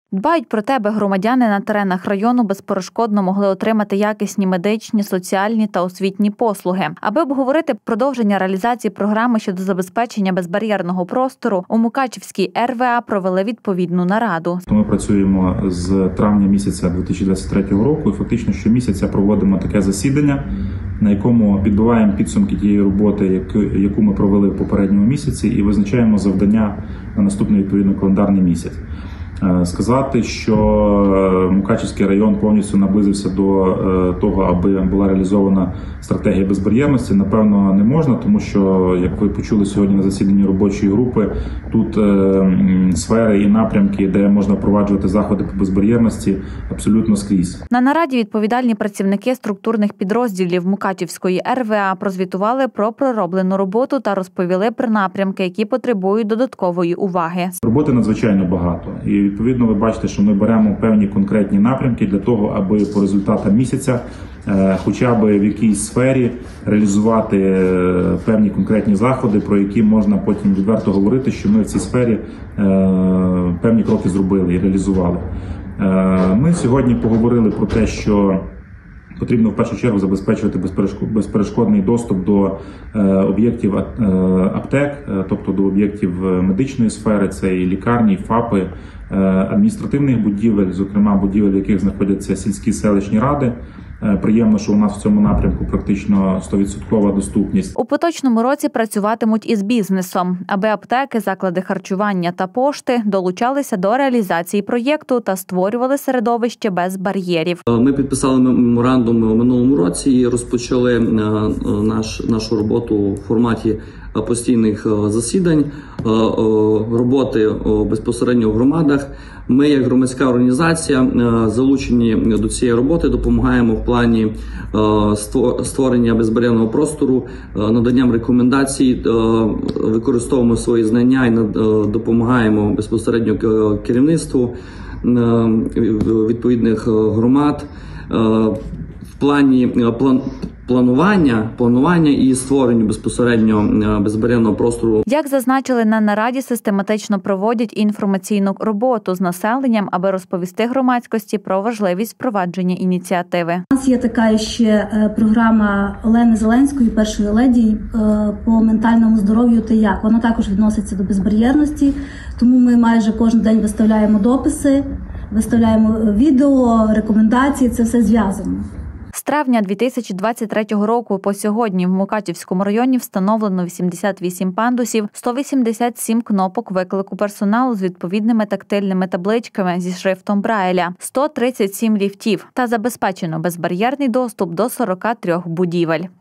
Дбають про те, аби громадяни на теренах району безперешкодно могли отримати якісні медичні, соціальні та освітні послуги. Аби обговорити продовження реалізації програми щодо забезпечення безбар'єрного простору, у Мукачівській РВА провели відповідну нараду. Ми працюємо з травня місяця 2023 року і фактично щомісяця проводимо таке засідання, на якому підбиваємо підсумки тієї роботи, яку ми провели в попередньому місяці, і визначаємо завдання на наступний відповідно календарний місяць. Сказати, що Мукачівський район повністю наблизився до того, аби була реалізована стратегія безбар'єрності, напевно, не можна, тому що, як ви почули сьогодні на засіданні робочої групи, тут сфери і напрямки, де можна впроваджувати заходи по безбар'єрності, абсолютно скрізь. На нараді відповідальні працівники структурних підрозділів Мукачівської РВА прозвітували про пророблену роботу та розповіли про напрямки, які потребують додаткової уваги. Роботи надзвичайно багато. І відповідно ви бачите, що ми беремо певні конкретні напрямки для того, аби по результатам місяця хоча б в якійсь сфері реалізувати певні конкретні заходи, про які можна потім відверто говорити, що ми в цій сфері певні кроки зробили і реалізували. Ми сьогодні поговорили про те, що потрібно в першу чергу забезпечувати безперешкодний доступ до об'єктів аптек, тобто до об'єктів медичної сфери, це і лікарні, і ФАПи, адміністративних будівель, зокрема будівель, в яких знаходяться сільські селищні ради. Приємно, що у нас в цьому напрямку практично 100% доступність. У поточному році працюватимуть із бізнесом, аби аптеки, заклади харчування та пошти долучалися до реалізації проєкту та створювали середовище без бар'єрів. Ми підписали меморандум у минулому році і розпочали нашу роботу у форматі постійних засідань, роботи безпосередньо в громадах. Ми, як громадська організація, залучені до цієї роботи, допомагаємо в плані створення безбар'єрного простору, наданням рекомендацій, використовуємо свої знання і допомагаємо безпосередньо керівництву відповідних громад в плані планування і створення безпосередньо безбар'єрного простору. Як зазначили на нараді, систематично проводять інформаційну роботу з населенням, аби розповісти громадськості про важливість впровадження ініціативи. У нас є така ще програма Олени Зеленської, першої леді, по ментальному здоров'ю та як. Вона також відноситься до безбар'єрності, тому ми майже кожен день виставляємо дописи, виставляємо відео, рекомендації, це все зв'язано. З травня 2023 року по сьогодні в Мукачівському районі встановлено 88 пандусів, 187 кнопок виклику персоналу з відповідними тактильними табличками зі шрифтом Брайля, 137 ліфтів та забезпечено безбар'єрний доступ до 43 будівель.